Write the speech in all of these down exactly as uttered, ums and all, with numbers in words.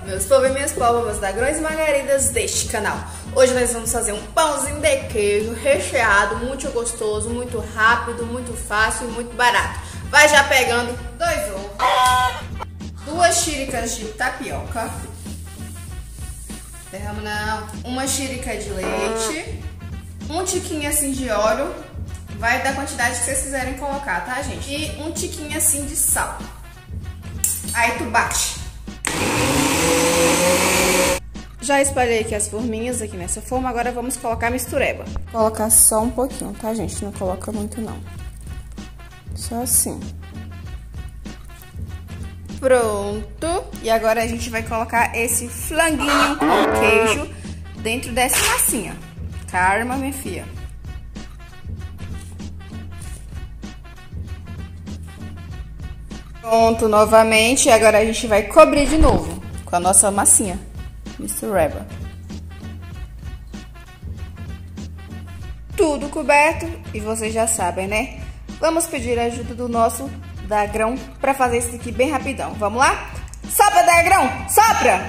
meus povos e minhas povas da Grãos e Margaridas deste canal. Hoje nós vamos fazer um pãozinho de queijo recheado, muito gostoso, muito rápido, muito fácil e muito barato. Vai já pegando dois ovos, duas xícaras de tapioca, derrama não, uma xícara de leite, um tiquinho assim de óleo, vai da quantidade que vocês quiserem colocar, tá, gente? E um tiquinho assim de sal. Aí tu bate. Já espalhei aqui as forminhas aqui nessa forma, agora vamos colocar a mistureba. Vou colocar só um pouquinho, tá, gente? Não coloca muito, não. Só assim. Pronto. E agora a gente vai colocar esse flanguinho com queijo dentro dessa massinha. Calma, minha filha. Pronto, novamente. E agora a gente vai cobrir de novo com a nossa massinha. Mistureba. Tudo coberto e vocês já sabem, né? Vamos pedir a ajuda do nosso Dagrão para fazer isso aqui bem rapidão. Vamos lá? Sopra, Dagrão! Sopra!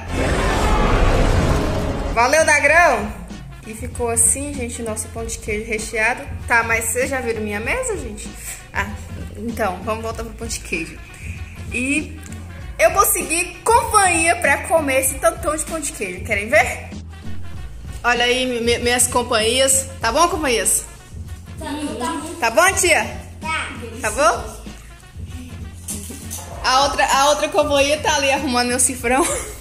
Valeu, Dagrão! E ficou assim, gente, nosso pão de queijo recheado. Tá, mas vocês já viram minha mesa, gente? Ah, então, vamos voltar pro pão de queijo. E eu consegui companhia pra comer esse tantão de pão de queijo. Querem ver? Olha aí, minhas companhias. Tá bom, companhias? Tá bom, tá bom. Tá bom, tia? Tá. Tá bom? A outra, a outra companhia tá ali arrumando meu cifrão.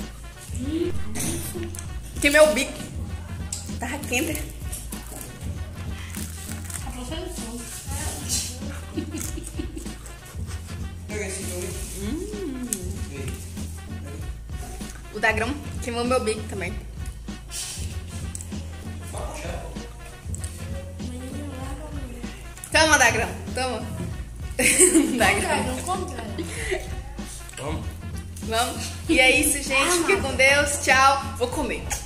Que meu bico tá quente. Hum. O Dagrão queimou meu bico também. Toma, Dagrão, toma. Dagrão. Vamos. Vamos? E é isso, gente. Fique com Deus. Tchau. Vou comer.